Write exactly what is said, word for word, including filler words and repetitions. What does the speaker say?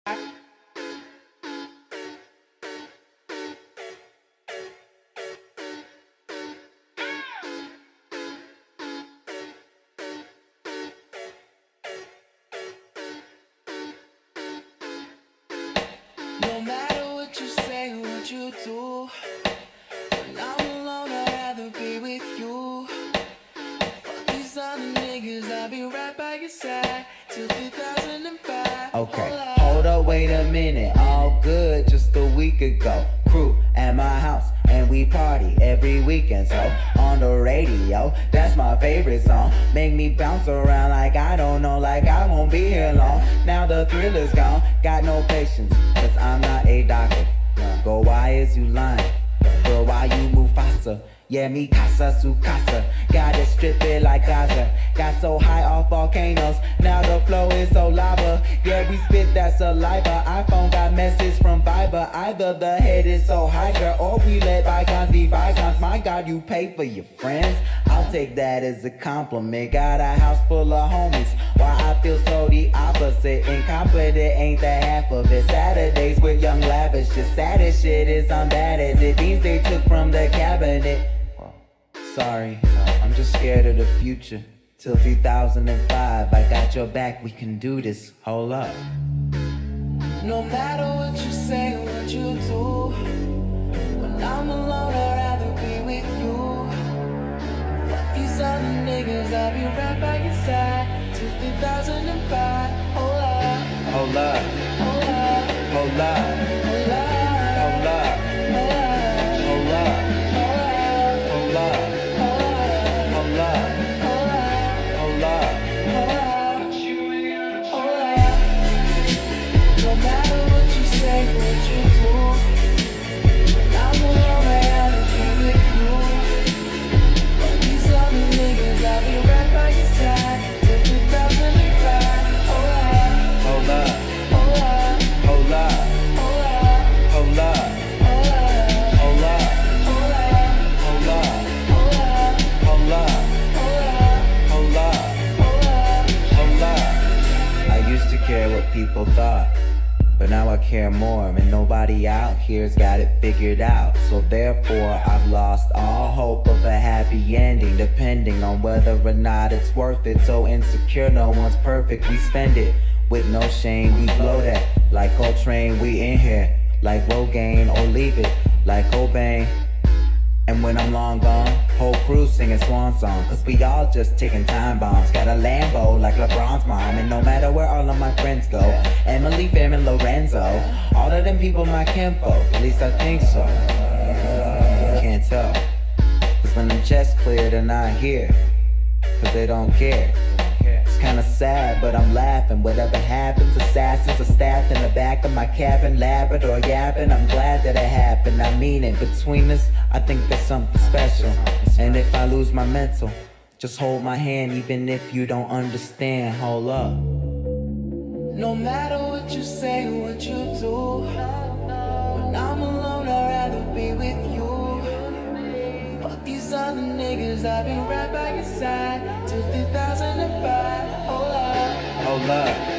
No matter what you say, what you do, when I'm alone, I'd rather be with you. Fuck these other niggas, I'll be right by your side till two thousand five. Okay, hold up, wait a minute. All good just a week ago. Crew at my house and we party every weekend. So on the radio, that's my favorite song. Make me bounce around like I don't know, like I won't be here long. Now the thrill is gone, got no patience, cause I'm not a doctor. Go, why is you lying? Girl, why you move faster? Yeah, me casa su casa. Got it stripping like Gaza. Got so high off volcanoes, now the flow is so lava. Yeah, we spit that saliva. iPhone got message from Viber. Either the head is so high, girl, or we let bygones be bygones. My God, you pay for your friends. I'll take that as a compliment. Got a house full of homies, while I feel so the opposite. Incompetent ain't the half of it. Saturdays with young lavish. Just saddest shit is I'm bad as it. These they took from the cabinet. Sorry, I'm just scared of the future. Till two thousand five, I got your back, we can do this. Hold up. No matter what you say, what you do, when I'm alone, I'd rather be with you. Fuck these other niggas, I'll be right by your side till two thousand five. Hold up. Hold up. Hold up. Hold up. Hold up. Hold up. Hold up. Hold up. Hold up. Hold up. No matter what you say, what you do, when I'm alone, I'd rather be with you. But these other niggas, I'll be right by your side till two thousand five. Hold up. Hold up. Hold up. Hold up. Hold up. Hold up. Hold up. Hold up. Hold up. Hold up. Hold up. Hold up. Hold up. Hold up. Hold up. Hold up. I used to care what people thought, but now I care more, and nobody out here's got it figured out. So therefore I've lost all hope of a happy ending, depending on whether or not it's worth it. So insecure, no one's perfect, we spend it with no shame, we blow that like Coltrane. We in here like Rogaine, or leave it like Cobain. And when I'm long gone, whole crew singing swan song, cause we all just ticking time bombs. Got a Lambo like LeBron's mom, and no matter where all of my friends go, Emily, Fam, and Lorenzo, all of them people my kinfolk, at least I think so. Can't tell, cause when the chest clear, they're not here, cause they don't care. It's kinda sad, but I'm laughing. Whatever happens, assassins are staffed in the back of my cabin, Labrador yapping. I'm glad that it happened, I mean it. Between us, I think there's something special. And if I lose my mental, just hold my hand, even if you don't understand. Hold up. No matter what you say, what you do, when I'm alone, I'd rather be with you. Fuck these other niggas, I'll be right by your side till two thousand five. Hold up. Hold up.